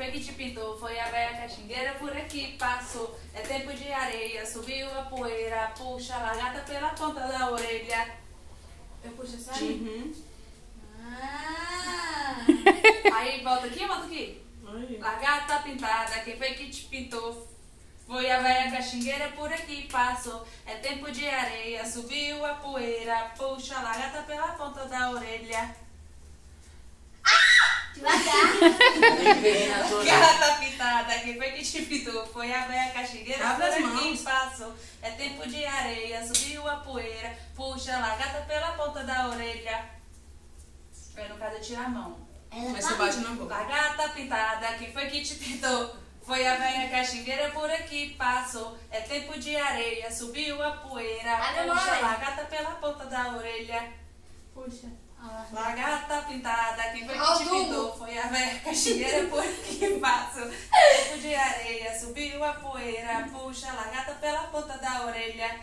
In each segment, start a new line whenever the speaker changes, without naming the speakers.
foi que te pintou? Foi a véia caxingueira por aqui passou. É tempo de areia, subiu a poeira. Puxa a lagarta pela ponta da orelha. Eu puxo essa aí?
Uhum.
Aí volta aqui ou volta aqui? Lagarta pintada, quem foi que te pintou? Foi a véia caxingueira por aqui passou. É tempo de areia, subiu a poeira. Puxa a lagarta pela ponta da orelha. Lagarta pintada, quem foi que te pintou? Foi a véia caxingueira por aqui passou. É tempo de areia, subiu a poeira. Puxa a lagarta pela ponta da orelha. Aí no caso eu tiro a mão.
Mas você bate na boca.
Lagarta pintada, quem foi que te pintou? Foi a véia caxingueira por aqui passou. É tempo de areia, subiu a poeira. Puxa a lagarta pela ponta da orelha.
Puxa.
Lagarta pintada, quem foi que te pintou? Foi a véia caxingueira por aqui passou. É tempo de areia, subiu a poeira. Puxa a lagarta pela ponta da orelha.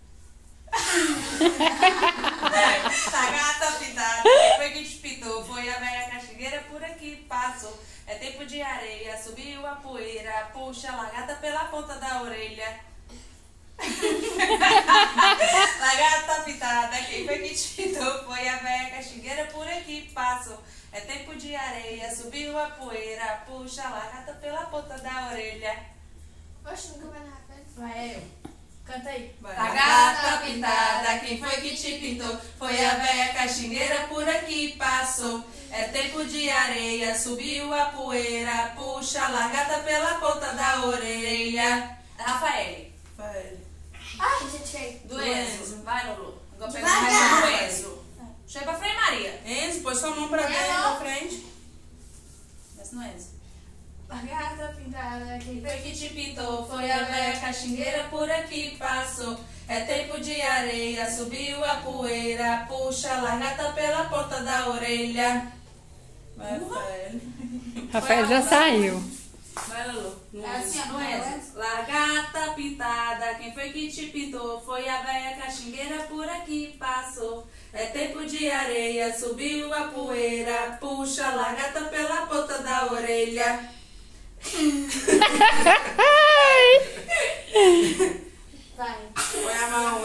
Lagarta pintada, quem foi que te pintou? Foi a véia caxingueira por aqui passou. É tempo de areia, subiu a poeira. Puxa a lagarta pela ponta da orelha. Lagarta pintada, quem foi que te pintou? Foi a véia caxingueira por aqui passou. É tempo de areia, subiu a poeira. Puxa a lagarta pela ponta da orelha.
Oxe, nunca vai narrar. Vai eu. Canta aí.
Lagarta pintada, quem foi que te pintou? Foi a véia caxingueira por aqui passou. É tempo de areia, subiu a poeira. Puxa a lagarta pela ponta da orelha. Rafael.
Ai, gente,
Do Enzo. Vai, Lulu. Vou pegar
Vai,
mais
vai.
um do Enzo. Chega pra frente, Maria.
Enzo, põe sua mão pra dentro, pra frente.
Desce no Enzo.
lagarta pintada, quem
Foi que te pintou? Foi a véia caxingueira por aqui passou. É tempo de areia, subiu a poeira. Puxa a lagarta pela ponta da orelha. Vai, Rafael.
Rafael já saiu.
Vai, Lulu.
É assim, ó,
No Enzo. Lagarta pintada, quem foi que te pintou? Foi a véia caxingueira por aqui passou. É tempo de areia, subiu a poeira. Puxa a lagarta pela ponta da orelha.
vai.
Põe a mão.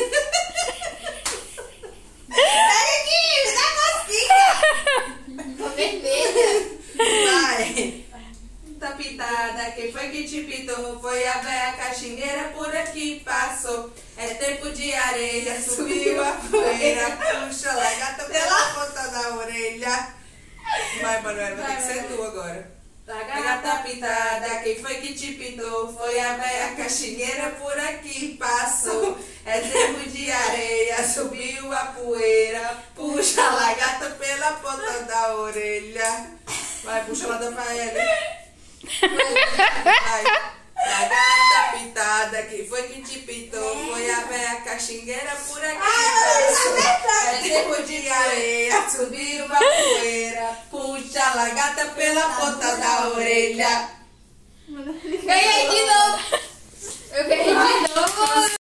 Pega aqui, me dá cosquinha. Tô vermelha.
Vai.
Tá pintada, quem foi que te pintou? Foi a véia caxingueira por aqui passou. É tempo de areia, subiu a poeira. Puxa a lagarta pela ponta da orelha.
Vai, Manuel, vai ter que ser tu agora.
Lagarta pintada, quem foi que te pintou? Foi a véia caxingueira por aqui passou. É tempo de areia, subiu a poeira. Puxa a lagarta pela ponta da orelha.
Vai, puxa lá da Rafael.
Vai. Lagarta pintada, quem foi que te pintou? Foi a véia caxingueira por aqui passou. É tempo de areia, subiu a poeira. Puxa a lagarta pela ponta da orelha.
Ganhei de novo. Eu ganhei de novo.